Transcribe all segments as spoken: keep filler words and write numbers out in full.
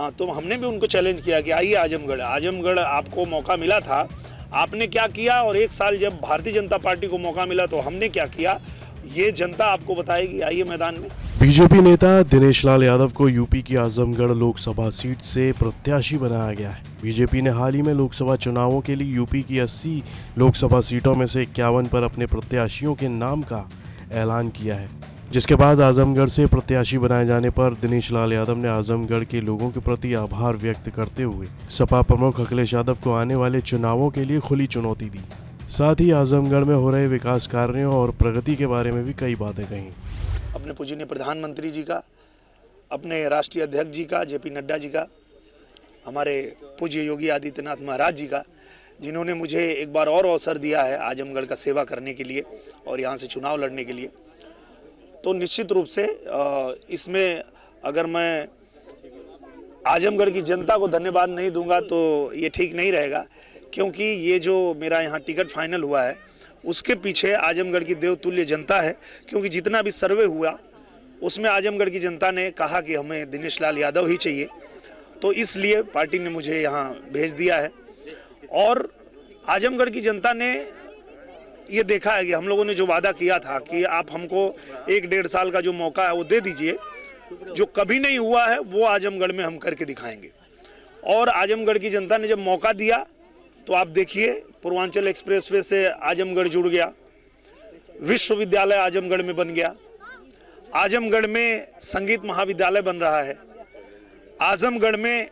हाँ, तो हमने भी उनको चैलेंज किया कि आइए आजमगढ़, आजमगढ़ आपको मौका मिला था, आपने क्या किया, और एक साल जब भारतीय जनता पार्टी को मौका मिला तो हमने क्या किया, ये जनता आपको बताएगी। आइए मैदान में। बीजेपी नेता दिनेश लाल यादव को यूपी की आजमगढ़ लोकसभा सीट से प्रत्याशी बनाया गया है। बीजेपी ने हाल ही में लोकसभा चुनावों के लिए यूपी की अस्सी लोकसभा सीटों में से इक्यावन पर अपने प्रत्याशियों के नाम का ऐलान किया है, जिसके बाद आजमगढ़ से प्रत्याशी बनाए जाने पर दिनेश लाल यादव ने आजमगढ़ के लोगों के प्रति आभार व्यक्त करते हुए सपा प्रमुख अखिलेश यादव को आने वाले चुनावों के लिए खुली चुनौती दी। साथ ही आजमगढ़ में हो रहे विकास कार्यों और प्रगति के बारे में भी कई बातें कही। अपने पूजनीय प्रधानमंत्री जी का, अपने राष्ट्रीय अध्यक्ष जी का, जेपी नड्डा जी का, हमारे पूज्य योगी आदित्यनाथ महाराज जी का, जिन्होंने मुझे एक बार और अवसर दिया है आजमगढ़ का सेवा करने के लिए और यहाँ से चुनाव लड़ने के लिए। तो निश्चित रूप से इसमें अगर मैं आजमगढ़ की जनता को धन्यवाद नहीं दूंगा तो ये ठीक नहीं रहेगा, क्योंकि ये जो मेरा यहाँ टिकट फाइनल हुआ है उसके पीछे आजमगढ़ की देवतुल्य जनता है। क्योंकि जितना भी सर्वे हुआ उसमें आजमगढ़ की जनता ने कहा कि हमें दिनेश लाल यादव ही चाहिए, तो इसलिए पार्टी ने मुझे यहाँ भेज दिया है। और आजमगढ़ की जनता ने ये देखा है कि हम लोगों ने जो वादा किया था कि आप हमको एक डेढ़ साल का जो मौका है वो दे दीजिए, जो कभी नहीं हुआ है वो आजमगढ़ में हम करके दिखाएंगे। और आजमगढ़ की जनता ने जब मौका दिया तो आप देखिए, पूर्वांचल एक्सप्रेसवे से आजमगढ़ जुड़ गया, विश्वविद्यालय आजमगढ़ में बन गया, आजमगढ़ में संगीत महाविद्यालय बन रहा है, आजमगढ़ में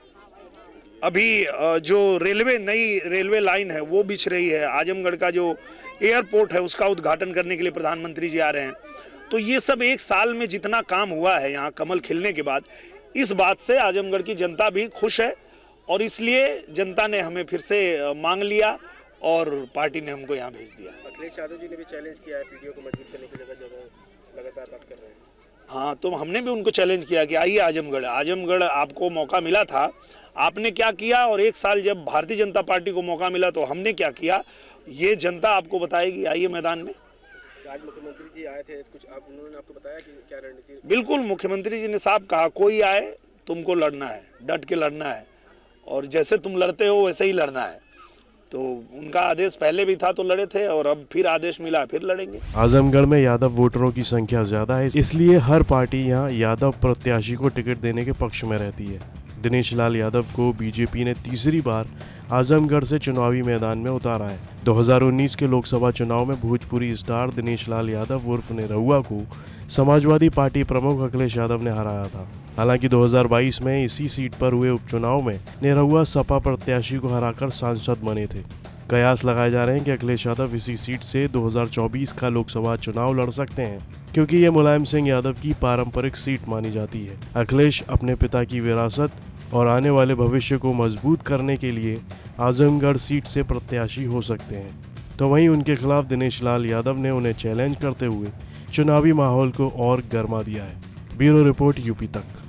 अभी जो रेलवे नई रेलवे लाइन है वो बिछ रही है, आजमगढ़ का जो एयरपोर्ट है उसका उद्घाटन करने के लिए प्रधानमंत्री जी आ रहे हैं। तो ये सब एक साल में जितना काम हुआ है यहाँ कमल खिलने के बाद, इस बात से आजमगढ़ की जनता भी खुश है और इसलिए जनता ने हमें फिर से मांग लिया और पार्टी ने हमको यहाँ भेज दिया। अखिलेश यादव जी ने भी चैलेंज किया है पीडीओ को मजबूत करने की जगह लगातार बात कर रहे हैं। हाँ, तो हमने भी उनको चैलेंज किया कि आइए आजमगढ़, आजमगढ़ आपको मौका मिला था, आपने क्या किया, और एक साल जब भारतीय जनता पार्टी को मौका मिला तो हमने क्या किया, ये जनता आपको बताएगी। आइए मैदान में। आज मुख्यमंत्री जी आए थे, कुछ आप उन्होंने आपको बताया कि क्या रणनीति? बिल्कुल, मुख्यमंत्री जी ने साफ कहा, कोई आए तुमको लड़ना है, डट के लड़ना है, और जैसे तुम लड़ते हो वैसे ही लड़ना है। तो उनका आदेश पहले भी था तो लड़े थे, और अब फिर आदेश मिला फिर लड़ेंगे। आजमगढ़ में यादव वोटरों की संख्या ज्यादा है, इसलिए हर पार्टी यहाँ यादव प्रत्याशी को टिकट देने के पक्ष में रहती है। दिनेश लाल यादव को बीजेपी ने तीसरी बार आजमगढ़ से चुनावी मैदान में उतारा है। दो हज़ार उन्नीस के लोकसभा चुनाव में भोजपुरी स्टार दिनेश लाल यादव उर्फ निरहुआ को समाजवादी पार्टी प्रमुख अखिलेश यादव ने हराया था। हालांकि दो हज़ार बाईस में इसी सीट पर हुए उपचुनाव में निरहुआ सपा प्रत्याशी को हराकर सांसद बने थे। कयास लगाए जा रहे हैं कि अखिलेश यादव इसी सीट से दो हज़ार चौबीस का लोकसभा चुनाव लड़ सकते हैं, क्योंकि ये मुलायम सिंह यादव की पारंपरिक सीट मानी जाती है। अखिलेश अपने पिता की विरासत और आने वाले भविष्य को मजबूत करने के लिए आजमगढ़ सीट से प्रत्याशी हो सकते हैं। तो वहीं उनके खिलाफ दिनेश लाल यादव ने उन्हें चैलेंज करते हुए चुनावी माहौल को और गर्मा दिया है। ब्यूरो रिपोर्ट यूपी तक।